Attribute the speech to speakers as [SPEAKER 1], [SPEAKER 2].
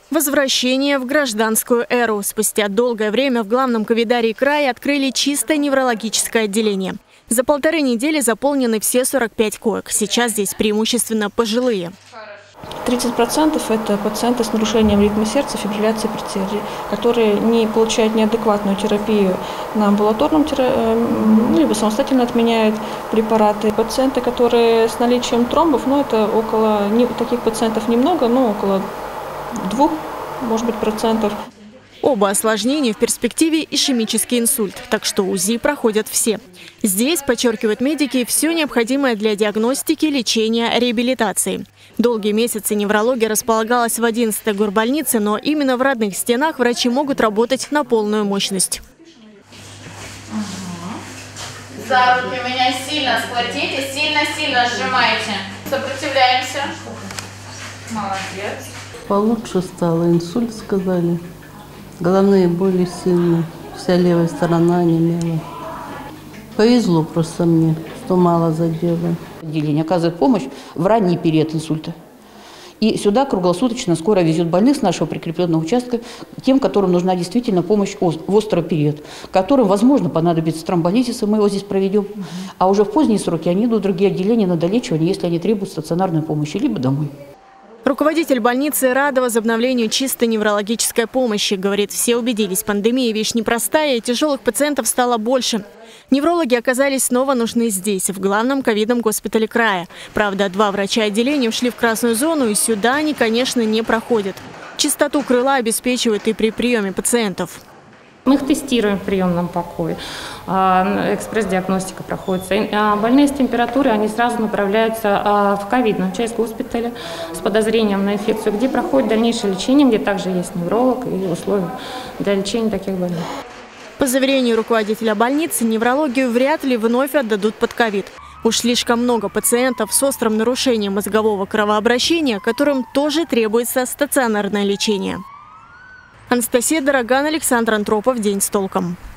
[SPEAKER 1] Возвращение в гражданскую эру. Спустя долгое время в главном ковидарии края открыли чисто неврологическое отделение. За 1,5 недели заполнены все 45 коек. Сейчас здесь преимущественно пожилые.
[SPEAKER 2] 30% – это пациенты с нарушением ритма сердца, фибрилляцией предсердий, которые не получают неадекватную терапию на амбулаторном либо самостоятельно отменяют препараты. Пациенты, которые с наличием тромбов, таких пациентов немного, около 2, может быть, процентов.
[SPEAKER 1] Оба осложнения в перспективе ишемический инсульт, так что УЗИ проходят все. Здесь, подчеркивают медики, все необходимое для диагностики, лечения, реабилитации. Долгие месяцы неврология располагалась в 11-й горбольнице, но именно в родных стенах врачи могут работать на полную мощность.
[SPEAKER 3] За руки меня сильно схватите, сильно-сильно сжимайте. Сопротивляемся. Молодец.
[SPEAKER 4] Получше стало, инсульт сказали. Головные боли сильные, вся левая сторона онемела. Повезло просто мне, что мало задело.
[SPEAKER 5] Отделение оказывает помощь в ранний период инсульта. И сюда круглосуточно скоро везет больных с нашего прикрепленного участка, тем, которым нужна действительно помощь в острый период, которым, возможно, понадобится тромболизис, и мы его здесь проведем. А уже в поздние сроки они идут в другие отделения на долечивание, если они требуют стационарной помощи, либо домой.
[SPEAKER 1] Руководитель больницы рада возобновлению чисто неврологической помощи. Говорит, все убедились, пандемия – вещь непростая, и тяжелых пациентов стало больше. Неврологи оказались снова нужны здесь, в главном ковидном госпитале края. Правда, 2 врача отделения ушли в красную зону, и сюда они, конечно, не проходят. Чистоту крыла обеспечивают и при приеме пациентов.
[SPEAKER 6] Мы их тестируем в приемном покое, экспресс-диагностика проходится. Больные с температурой, они сразу направляются в ковидную часть госпиталя с подозрением на инфекцию, где проходит дальнейшее лечение, где также есть невролог и условия для лечения таких больных.
[SPEAKER 1] По заверению руководителя больницы, неврологию вряд ли вновь отдадут под ковид. Уж слишком много пациентов с острым нарушением мозгового кровообращения, которым тоже требуется стационарное лечение. Анастасия Дороган, Александр Антропов. День с толком.